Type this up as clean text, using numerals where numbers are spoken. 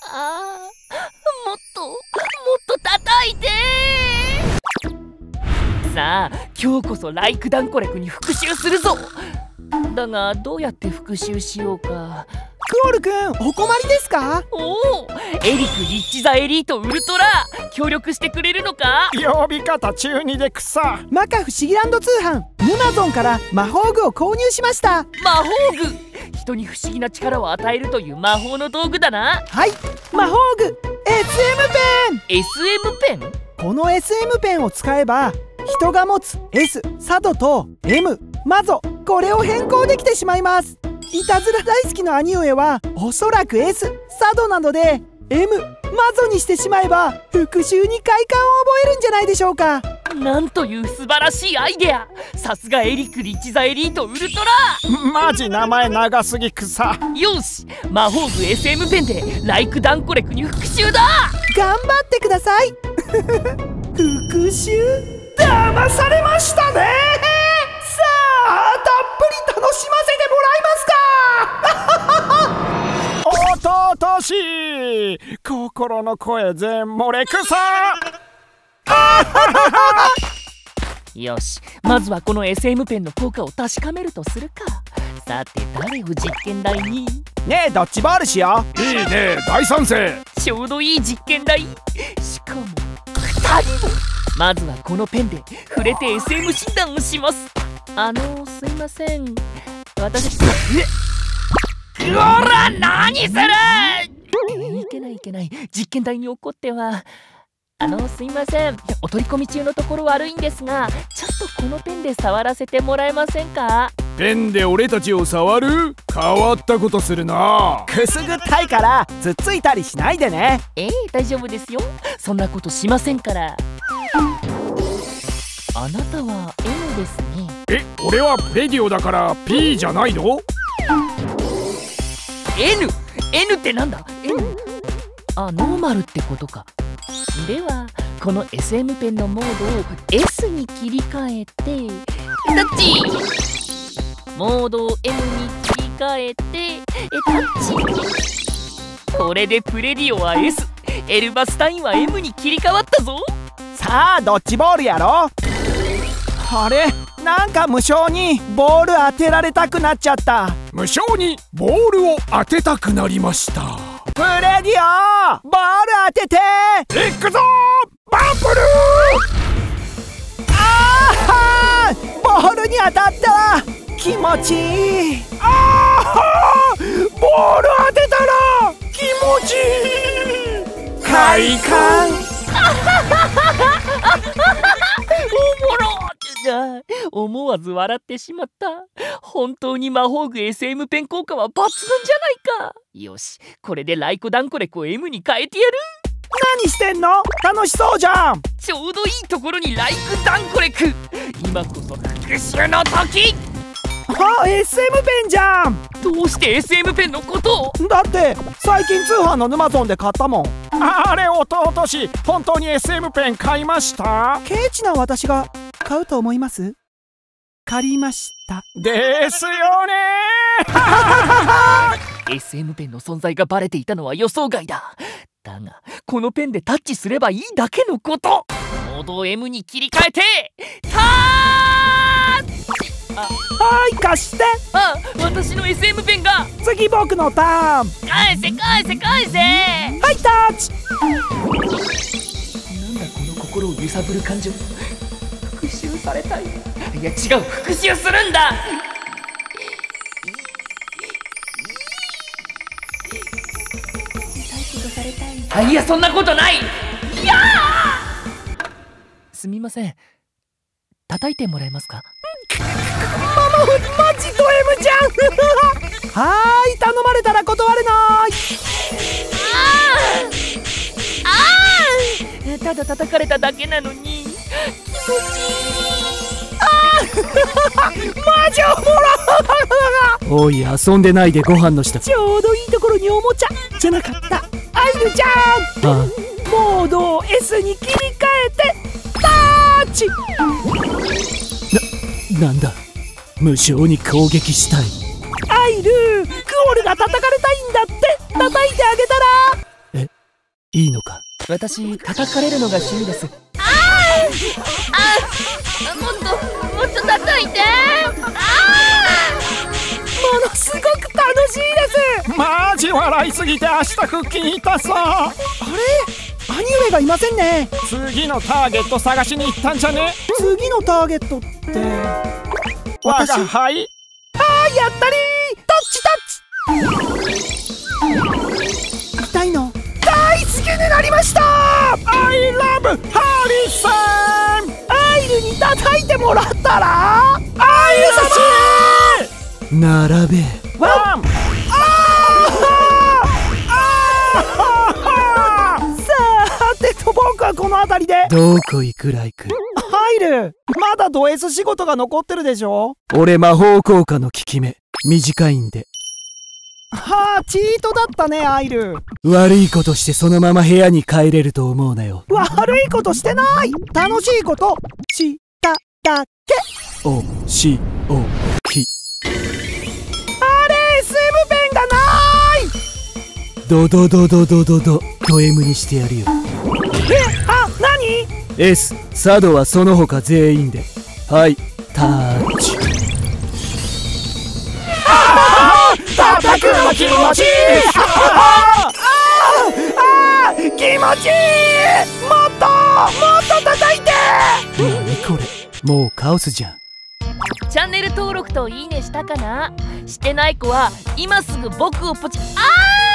もっと叩いて。さあ今日こそライクダンコレクに復讐するぞ。だがどうやって復讐しようか。 クオルくん、お困りですか？ おお、エリクリッチ・ザ・エリート・ウルトラ協力してくれるのか？ 呼び方中二で草。 摩訶不思議ランド通販ヌマゾンから魔法具を購入しました。 魔法具、人に不思議な力を与えるという魔法の道具だな。 はい、魔法具 SM ペン。 SM ペン？ この SM ペンを使えば人が持つ S サドと M マゾ、これを変更できてしまいます。いたずら大好きの兄上はおそらく S サドなので M マゾにしてしまえば復讐に快感を覚えるんじゃないでしょうか。 なんという素晴らしいアイデア。さすがエリクリッチ・ザ・エリート・ウルトラ。 マジ名前長すぎ草。 よし、魔法具 SM ペンでライクダンコレクに復讐だ。 頑張ってください復讐騙されましたね。さあたっぷり楽しませてもらえますか。 おととしい心の声全漏れ草。 よし、まずはこの SM ペンの効果を確かめるとするか。さて誰を実験台に？ ねえ、ドッジボールしよう。いいね、大賛成。 ちょうどいい実験台。しかも2人も。まずはこのペンで触れて SM 診断をします。すいません、私うら、何する。いけない、実験台に怒っては。すいません、お取り込み中のところ悪いんですが、ちょっとこのペンで触らせてもらえませんか？ ペンで俺たちを触る？変わったことするな。 くすぐったいからつっついたりしないでね。 大丈夫ですよ、そんなことしませんから。あなたは N ですね。 俺はプレディオだから P じゃないの？ N ってなんだ？ N？ ノーマルってことか。ではこの SM ペンのモードを S に切り替えてタッチ。モードを M に切り替えてタッチ。これでプレディオは S、 エルバスタインは M に切り替わったぞ。 さあドッジボールやろう。あれ、なんか無性にボール当てられたくなっちゃった。 無性にボールを当てたくなりました。 プレディオ、ボール当てて。 いくぞバンプルー。ボールに当たった。気持ちいい。 ボール当てたら気持ちいい。快感。 おもろ。思わず笑ってしまった。本当に魔法具 SM ペン効果は抜群じゃないか。よし、これでライクダンコレクを M に変えてやる。 何してんの？楽しそうじゃん。 ちょうどいいところにライクダンコレク。今こそ復讐の時。 SM ペンじゃん。 どうして SM ペンのことを？ だって最近通販のヌマゾンで買ったもん。 あれ、弟し本当に SM ペン買いました？ ケチな私が買うと思います？借りましたですよね。 SM ペンの存在がバレていたのは予想外だ。だがこのペンでタッチすればいいだけのこと。モードを M に切り替えてタッチ。 はい、貸して。 私の SM ペンが。 次僕のターン。 返せ。 はい、タッチ。 なんだこの心を揺さぶる感情。復讐されたい。いや違う、復讐するんだ。いやそんなことない。いやすみません、叩いてもらえますか？ マジド M じゃん。はーい、頼まれたら断れない。 ただ叩かれただけなのに気持ちいい。 マジおもろ。 おい、遊んでないでご飯の下。 ちょうどいいところにおもちゃじゃなかった。アイルちゃん、モードを S に切り替えてタッチ。 なんだ、無性に攻撃したい。 アイル、クオルが叩かれたいんだって。叩いてあげたら。 いいのか？ 私叩かれるのが趣味です。もっと叩いて。 ものすごく楽しいです。 マジ笑いすぎて明日腹筋痛そう。 あれ、兄上がいませんね。 次のターゲット探しに行ったんじゃね？ 次のターゲットって。 我が輩。 やったりー。タッチ。痛いの大好きになりました。 I love ハリソン。 アイルに叩いてもらったら優しい。 並べ。 ワン。 さてと僕はこの辺りで。どこ行くライク。ハイル、まだド S 仕事が残ってるでしょ。俺魔法効果の効き目短いんで。はあ、チートだったね、アイル。悪いことしてそのまま部屋に帰れると思うなよ。悪いことしてない。楽しいことしただけ。おしおき。あれ、SM ペンがない。ドドドドドドドド M にしてやるよ。何 ?S、サドはその他全員で。はい、タッチ。 叩くの気持ちいい。気持ちいい。もっと叩いて。 何これ、もうカオスじゃん。 チャンネル登録といいねしたかな？してない子は今すぐ僕をポチ。